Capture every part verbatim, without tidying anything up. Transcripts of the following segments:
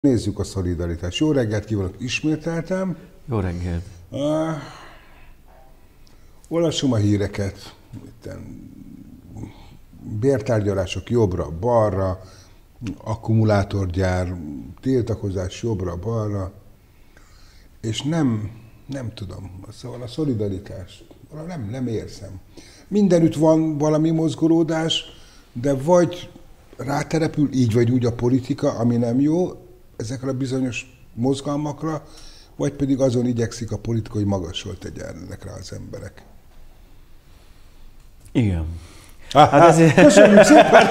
Nézzük a szolidaritást. Jó reggelt kívánok, ismételtem. Jó reggelt. Uh, olvasom a híreket. Itten, bértárgyalások jobbra-balra, akkumulátorgyár, tiltakozás jobbra-balra, és nem, nem tudom, szóval a szolidaritást nem, nem érzem. Mindenütt van valami mozgolódás, de vagy ráterepül így vagy úgy a politika, ami nem jó, ezekre a bizonyos mozgalmakra, vagy pedig azon igyekszik a politika, hogy magasról tegyenek rá az emberek. Igen. Hát, hát ezért... Köszönjük szépen,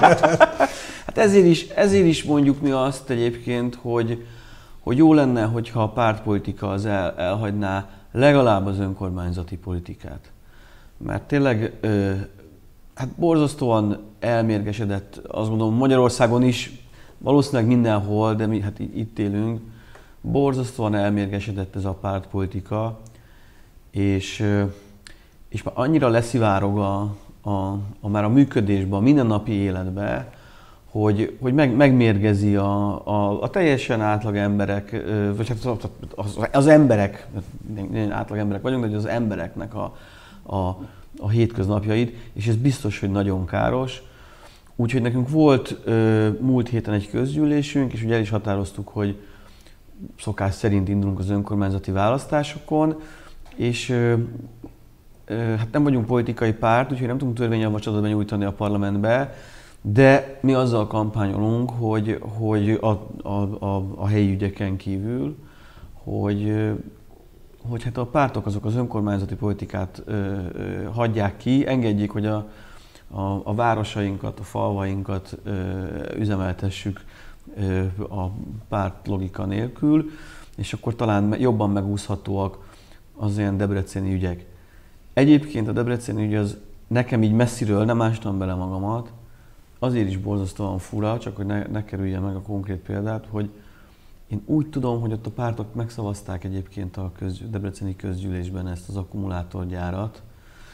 hát ezért is, ezért is mondjuk mi azt egyébként, hogy, hogy jó lenne, hogyha a pártpolitika az el, elhagyná legalább az önkormányzati politikát. Mert tényleg ö, hát borzasztóan elmérgesedett, azt gondolom Magyarországon is, valószínűleg mindenhol, de mi hát itt élünk, borzasztóan elmérgesedett ez a pártpolitika, és, és már annyira leszivárog a, a, a, már a működésben, a mindennapi életben, hogy, hogy meg, megmérgezi a, a, a teljesen átlag emberek, vagy hát az, az emberek, nem átlag emberek vagyunk, de az embereknek a, a, a hétköznapjait, és ez biztos, hogy nagyon káros. Úgyhogy nekünk volt ö, múlt héten egy közgyűlésünk, és ugye el is határoztuk, hogy szokás szerint indulunk az önkormányzati választásokon, és ö, ö, hát nem vagyunk politikai párt, úgyhogy nem tudunk törvényjavaslatot benyújtani a parlamentbe, de mi azzal kampányolunk, hogy, hogy a, a, a, a helyi ügyeken kívül, hogy, hogy hát a pártok azok az önkormányzati politikát ö, ö, hagyják ki, engedjék, hogy a A, a városainkat, a falvainkat ö, üzemeltessük ö, a párt logika nélkül, és akkor talán jobban megúszhatóak az ilyen debreceni ügyek. Egyébként a debreceni ügy az nekem így messziről, nem ástam bele magamat, azért is borzasztóan fura, csak hogy ne, ne kerülje meg a konkrét példát, hogy én úgy tudom, hogy ott a pártok megszavazták egyébként a köz, debreceni közgyűlésben ezt az akkumulátorgyárat.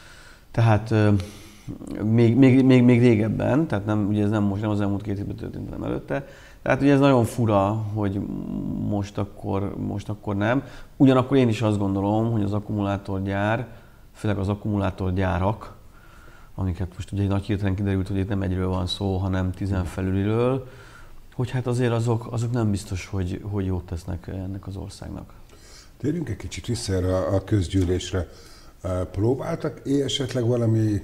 Tehát ö, Még, még, még, még régebben, tehát nem, ugye ez nem most, nem az elmúlt két évben történt, hanem előtte. Tehát ugye ez nagyon fura, hogy most akkor, most akkor nem. Ugyanakkor én is azt gondolom, hogy az akkumulátorgyár, főleg az akkumulátorgyárak, amiket most ugye nagy hirtelen kiderült, hogy itt nem egyről van szó, hanem tizen felüliről, hogy hát azért azok, azok nem biztos, hogy, hogy jót tesznek ennek az országnak. Térjünk egy kicsit vissza erre a közgyűlésre. Próbáltak esetleg valami,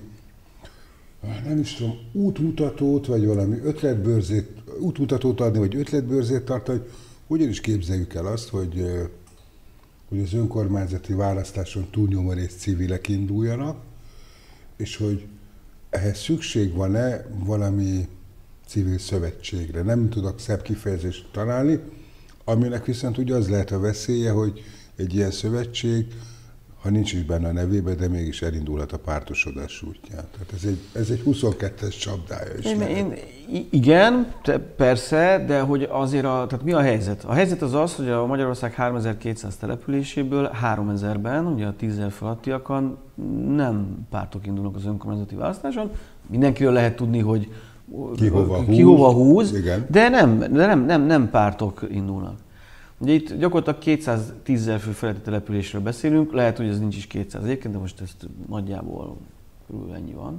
nem is tudom, útmutatót, vagy valami ötletbörzét, útmutatót adni, vagy ötletbörzét tartani, hogyan is képzeljük el azt, hogy, hogy az önkormányzati választáson túlnyomó részt civilek induljanak, és hogy ehhez szükség van-e valami civil szövetségre. Nem tudok szebb kifejezést találni, aminek viszont ugye az lehet a veszélye, hogy egy ilyen szövetség, ha nincs is benne a nevében, de mégis elindulhat a pártosodás útján. Tehát ez egy, ez egy huszonkettes csapdája is. Én, én, igen, persze, de hogy azért, a, tehát mi a helyzet? A helyzet az az, hogy a Magyarország háromezer-kétszáz településéből háromezer-ben, ugye a tízezer felattiakon nem pártok indulnak az önkormányzati választáson. Mindenkiről lehet tudni, hogy ki hova húz, ki hova húz igen. de, nem, de nem, nem, nem pártok indulnak. Ugye itt gyakorlatilag kétszáztízezer fő feletti településről beszélünk, lehet, hogy ez nincs is kétszáz egyébként, de most ezt nagyjából ennyi van.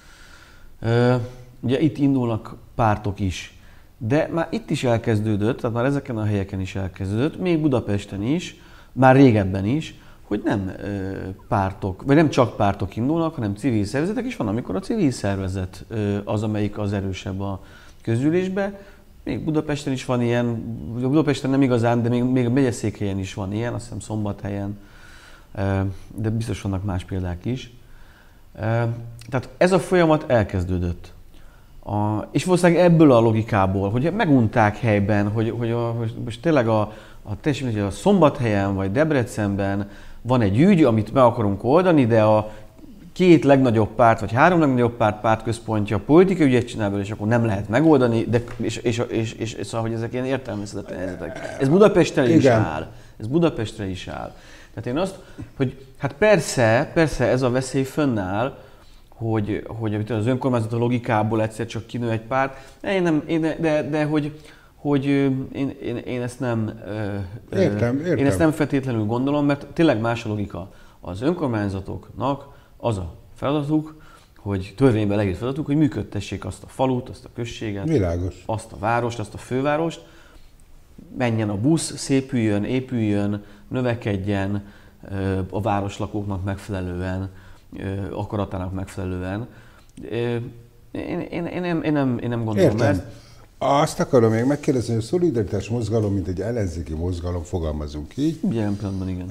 Ugye itt indulnak pártok is, de már itt is elkezdődött, tehát már ezeken a helyeken is elkezdődött, még Budapesten is, már régebben is, hogy nem pártok, vagy nem csak pártok indulnak, hanem civil szervezetek is van, amikor a civil szervezet az, amelyik az erősebb a közgyűlésben. Még Budapesten is van ilyen, Budapesten nem igazán, de még, még a megyeszékhelyen is van ilyen, azt hiszem Szombathelyen, de biztos vannak más példák is. Tehát ez a folyamat elkezdődött. A, és valószínűleg ebből a logikából, hogy megunták helyben, hogy, hogy a, most tényleg a, a, teljesen, a Szombathelyen vagy Debrecenben van egy ügy, amit meg akarunk oldani, de a két legnagyobb párt, vagy három legnagyobb párt pártközpontja politikai ügyet csinál belőle, és akkor nem lehet megoldani, de, és, és, és, és, és szóval, hogy ezek ilyen értelmezhetetlen helyzetek. Ez Budapesten is áll. Ez Budapestre is áll. Tehát én azt, hogy hát persze, persze ez a veszély fönnáll, hogy, hogy az önkormányzat a logikából egyszer csak kinő egy párt, én nem, én, de, de, de hogy, hogy én, én, én ezt nem értem, értem. Én ezt nem feltétlenül gondolom, mert tényleg más a logika. Az önkormányzatoknak az a feladatuk, hogy törvényben leírt feladatuk, hogy működtessék azt a falut, azt a községet, világos, azt a várost, azt a fővárost, menjen a busz, szépüljön, épüljön, növekedjen a városlakóknak megfelelően, akaratának megfelelően. Én, én, én, nem, én, nem, én nem gondolom értem. ezt. Azt akarom még megkérdezni, hogy a szolidaritás mozgalom, mint egy ellenzéki mozgalom, fogalmazunk így. Jelen pillanatban igen.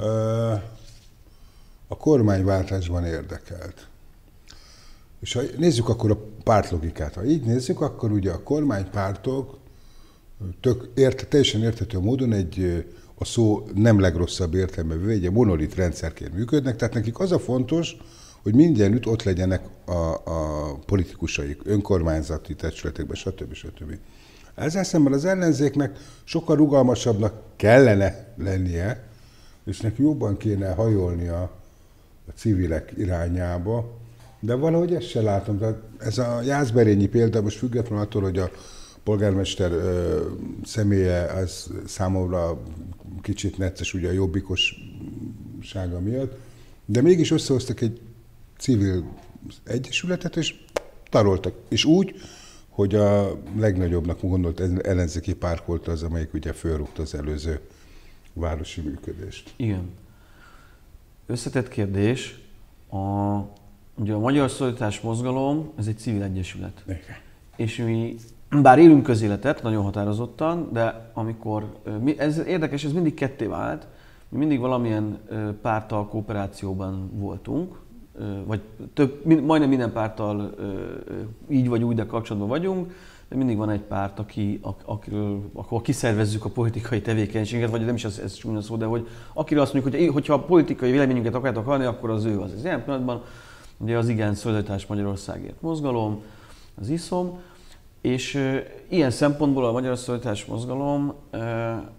A kormányváltásban érdekelt. És ha nézzük akkor a pártlogikát. Ha így nézzük, akkor ugye a kormánypártok tök ért, teljesen érthető módon egy, a szó nem legrosszabb értelmezve, egy monolit rendszerként működnek, tehát nekik az a fontos, hogy mindenütt ott legyenek a, a politikusaik, önkormányzati testületekben, stb. stb. Ezzel szemben az ellenzéknek sokkal rugalmasabbnak kellene lennie, és neki jobban kéne hajolnia a civilek irányába, de valahogy ezt se látom. Tehát ez a Jászberényi példa, most függetlenül attól, hogy a polgármester ö, személye az számomra kicsit necces, ugye a jobbikossága miatt, de mégis összehoztak egy civil egyesületet, és taroltak. És úgy, hogy a legnagyobbnak gondolt ellenzéki párt volt az, amelyik ugye fölrúgta az előző városi működést. Igen. Összetett kérdés. A, ugye a Magyar Szolidaritás Mozgalom, ez egy civil egyesület. Igen. És mi, bár élünk közéletet, nagyon határozottan, de amikor, ez érdekes, ez mindig ketté vált, mi mindig valamilyen párttal kooperációban voltunk, vagy több, majdnem minden párttal így vagy úgy, de kapcsolatban vagyunk, de mindig van egy párt, aki, akiről, akkor kiszervezzük a politikai tevékenységet, vagy nem is ez, ez csúnya szó, de hogy akiről azt mondjuk, hogy hogyha a politikai véleményünket akarjátok hallani, akkor az ő az. Ez ilyen pillanatban ugye az Igen Szolidaritás Magyarországért mozgalom, az iszom, és e, ilyen szempontból a Magyar Szolidaritás Mozgalom, e, e,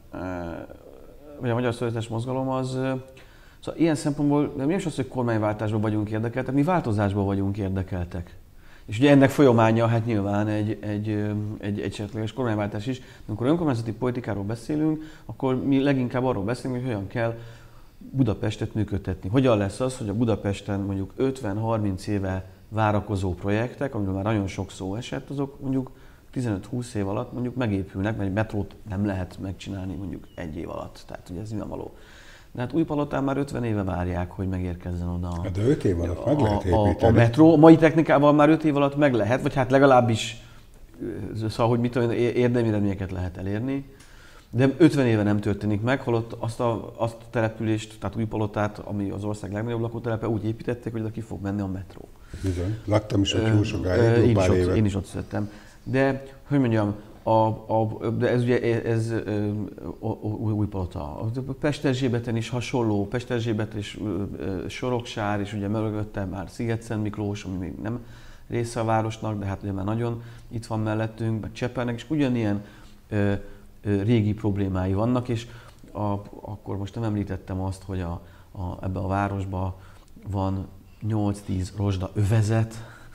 vagy a Magyar Szolidaritás Mozgalom az, e, szóval ilyen szempontból nem is az, hogy kormányváltásban vagyunk érdekeltek, mi változásban vagyunk érdekeltek. És ugye ennek folyamánya hát nyilván egy, egy, egy, egy esetleges kormányváltás is. De amikor önkormányzati politikáról beszélünk, akkor mi leginkább arról beszélünk, hogy hogyan kell Budapestet működtetni. Hogyan lesz az, hogy a Budapesten mondjuk ötven-harminc éve várakozó projektek, amiről már nagyon sok szó esett, azok mondjuk tizenöt-húsz év alatt mondjuk megépülnek, mert egy metrót nem lehet megcsinálni mondjuk egy év alatt. Tehát ugye ez nyilvánvaló. De hát Újpalotán már ötven éve várják, hogy megérkezzen oda. De öt év alatt meg lehet építeni. A, a metró, a mai technikával már öt év alatt meg lehet, vagy hát legalábbis szóval, hogy mit tudom, érdemi eredményeket lehet elérni. De ötven éve nem történik meg, holott azt a, azt a települést, tehát Újpalotát, ami az ország legnagyobb lakótelepe, úgy építették, hogy oda ki fog menni a metró. Bizony. Laktam is ott jó sokáig, jó pár éve. Én is ott születtem. De, hogy mondjam, A, a, de ez ugye ez, ez Újpalota. A Pesterzsébeten is hasonló, Pesterzsébet és Soroksár, és ugye mögötte már Szigetszent Miklós, ami még nem része a városnak, de hát ugye már nagyon itt van mellettünk, meg Csepelnek, és ugyanilyen ö, ö, régi problémái vannak, és a, akkor most nem említettem azt, hogy a, a, ebben a városban van nyolc-tíz rozsda övezet,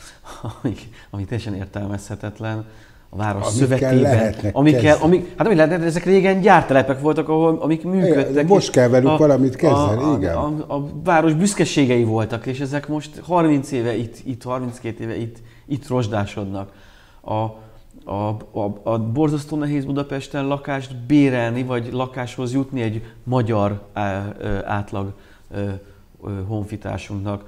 ami, ami teljesen értelmezhetetlen. A város amik szövetében, amikkel, amik, hát amit lehetne, ezek régen gyártelepek voltak, ahol, amik működtek. Most kell velük a, valamit kezdeni, a, igen. A, a, a város büszkeségei voltak, és ezek most harminc éve itt, itt harminckét éve itt, itt rozsdásodnak. A, a, a, a borzasztó nehéz Budapesten lakást bérelni, vagy lakáshoz jutni egy magyar átlag honfitársunknak.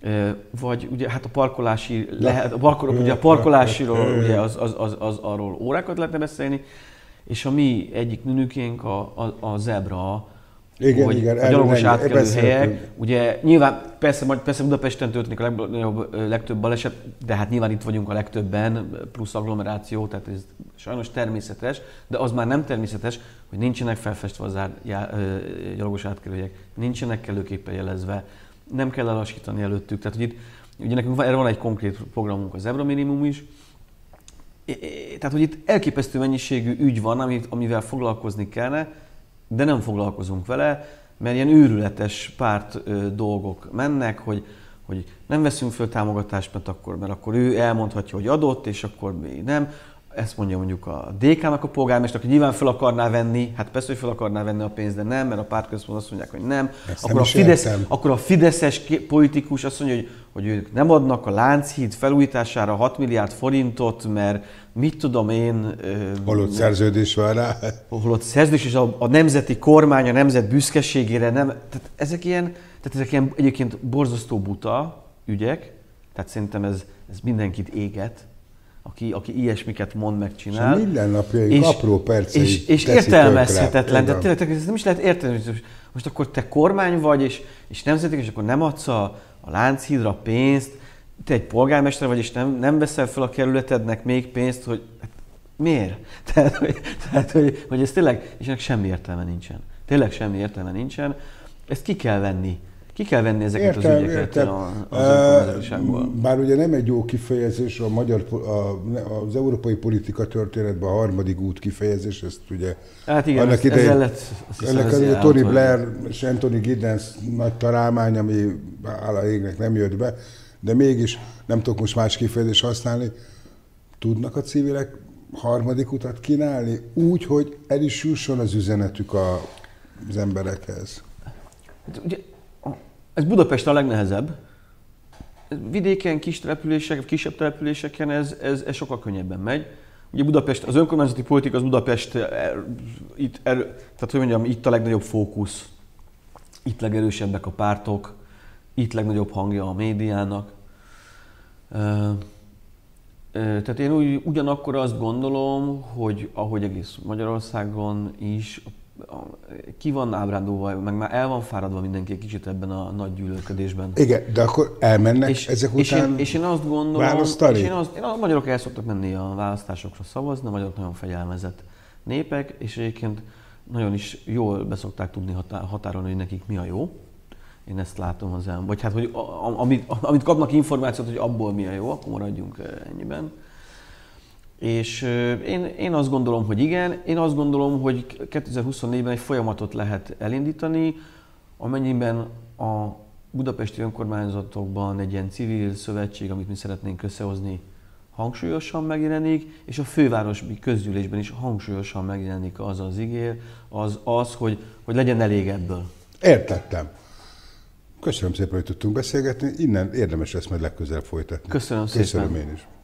Vagy ugye hát a parkolási, lehet, a, parkol, ugye a parkolásiról ugye az, az, az, az arról órákat lehetne beszélni, és a mi egyik nünükénk a, a, a zebra, igen, hogy igen, a gyalogos átkelő helyek. Ugye nyilván persze, persze Budapesten történik a legnagyobb, legtöbb baleset, de hát nyilván itt vagyunk a legtöbben, plusz agglomeráció, tehát ez sajnos természetes, de az már nem természetes, hogy nincsenek felfestve az át, já, gyalogos átkelőhelyek, nincsenek kellőképpen jelezve, nem kell elassítani előttük. Tehát, hogy itt, ugye nekünk erre van egy konkrét programunk, az Zebra Minimum is. Tehát, hogy itt elképesztő mennyiségű ügy van, amit, amivel foglalkozni kellene, de nem foglalkozunk vele, mert ilyen őrületes párt ö, dolgok mennek, hogy, hogy nem veszünk föl támogatást, mert akkor, mert akkor ő elmondhatja, hogy adott, és akkor mi nem. ezt mondja mondjuk a dé ká-nak a polgármester, aki nyilván fel akarná venni, hát persze, hogy fel akarná venni a pénzt, de nem, mert a pártközpont azt mondják, hogy nem. Akkor, nem a Fidesz, értem. akkor a fideszes politikus azt mondja, hogy, hogy ők nem adnak a Lánchíd felújítására hat milliárd forintot, mert mit tudom én... Holott szerződés van rá. Holott szerződés, és a, a nemzeti kormány, a nemzet büszkeségére nem... Tehát ezek ilyen, tehát ezek ilyen egyébként borzasztó buta ügyek, tehát szerintem ez, ez mindenkit éget, aki, aki ilyesmiket mond, megcsinál. És mindennapjaink apró percei És, és értelmezhetetlen, de tényleg ez nem is lehet értelmezni. Most akkor te kormány vagy, és, és nemzetek, és akkor nem adsz a, a Lánchídra pénzt, te egy polgármester vagy, és nem, nem veszel fel a kerületednek még pénzt, hogy hát miért? Tehát, hogy, tehát hogy, hogy ez tényleg, és ennek semmi értelme nincsen. Tényleg semmi értelme nincsen. Ezt ki kell venni. Ki kell venni ezeket értem, az ügyeket értem. az önkormányzatiságból. Bár ugye nem egy jó kifejezés, a magyar, a, az európai politika történetben a harmadik út kifejezés, ezt ugye... Hát igen, ez, idején, ezzel lett... Ennek az a Tony Blair és Anthony Giddens nagy találmány, ami hála égnek nem jött be, de mégis nem tudok most más kifejezést használni. Tudnak a civilek harmadik utat kínálni úgy, hogy el is jusson az üzenetük a, az emberekhez? Hát, ugye, ez Budapesten a legnehezebb. Vidéken, kis települések, kisebb településeken ez, ez, ez sokkal könnyebben megy. Ugye Budapest, az önkormányzati politika az Budapest, er, itt, er, tehát hogy mondjam, itt a legnagyobb fókusz, itt legerősebbek a pártok, itt legnagyobb hangja a médiának. Tehát én úgy, ugyanakkor azt gondolom, hogy ahogy egész Magyarországon is, ki van ábrándulva, meg már el van fáradva mindenki egy kicsit ebben a nagy gyűlölködésben. Igen, de akkor elmennek és, ezek és után én, és én azt gondolom, választani? És én azt, én a magyarok el szoktak menni a választásokra szavazni, a magyarok nagyon fegyelmezett népek, és egyébként nagyon is jól beszokták tudni határolni, hogy nekik mi a jó. Én ezt látom az elmúlt. Vagy hát, hogy amit, amit kapnak információt, hogy abból mi a jó, akkor maradjunk ennyiben. És én, én azt gondolom, hogy igen. Én azt gondolom, hogy kétezer-huszonnégyben egy folyamatot lehet elindítani, amennyiben a budapesti önkormányzatokban egy ilyen civil szövetség, amit mi szeretnénk összehozni, hangsúlyosan megjelenik, és a fővárosi közgyűlésben is hangsúlyosan megjelenik az az ígér, az, az hogy, hogy legyen elég ebből. Értettem. Köszönöm szépen, hogy tudtunk beszélgetni. Innen érdemes lesz majd legközelebb folytatni. Köszönöm szépen. Köszönöm én is.